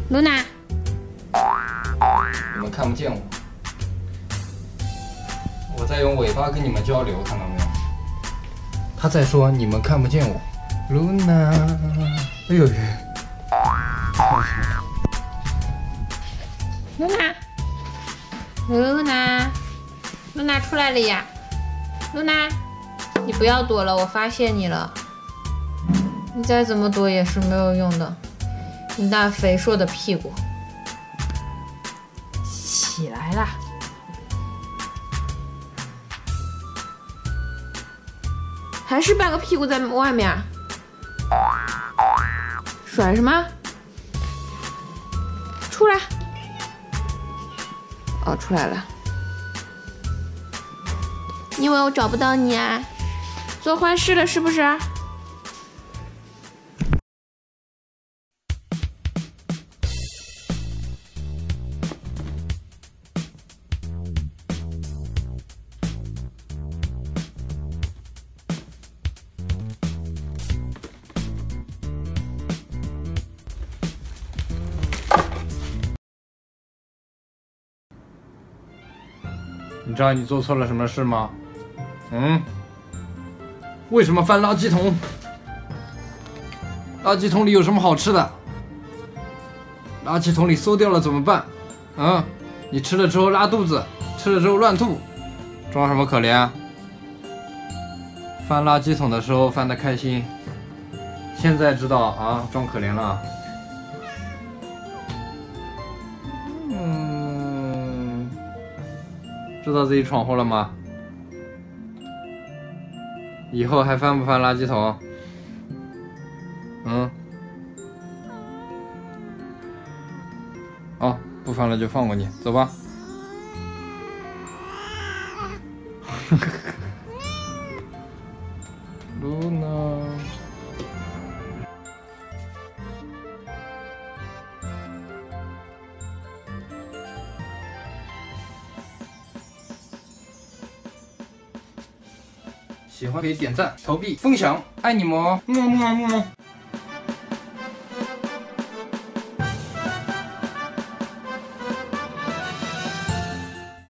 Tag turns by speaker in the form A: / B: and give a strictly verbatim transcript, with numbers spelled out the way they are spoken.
A: 露娜，
B: 你们看不见我，我在用尾巴跟你们交流，看到没有？他在说你们看不见我，露娜。哎呦，
A: 露娜，露娜，露娜出来了呀！露娜，你不要躲了，我发现你了。你再怎么躲也是没有用的。你那肥硕的屁股起来啦！还是半个屁股在外面啊？甩什么？出来！哦，出来了。你以为我找不到你啊？做坏事了是不是？
B: 你知道你做错了什么事吗？嗯？为什么翻垃圾桶？垃圾桶里有什么好吃的？垃圾桶里馊掉了怎么办？嗯？你吃了之后拉肚子，吃了之后乱吐，装什么可怜啊？翻垃圾桶的时候翻得开心，现在知道啊，装可怜了。嗯，知道自己闯祸了吗？以后还翻不翻垃圾桶？嗯？哦，不翻了就放过你，走吧。露娜，喜欢可以点赞、投币、分享，爱你们哦！么么么。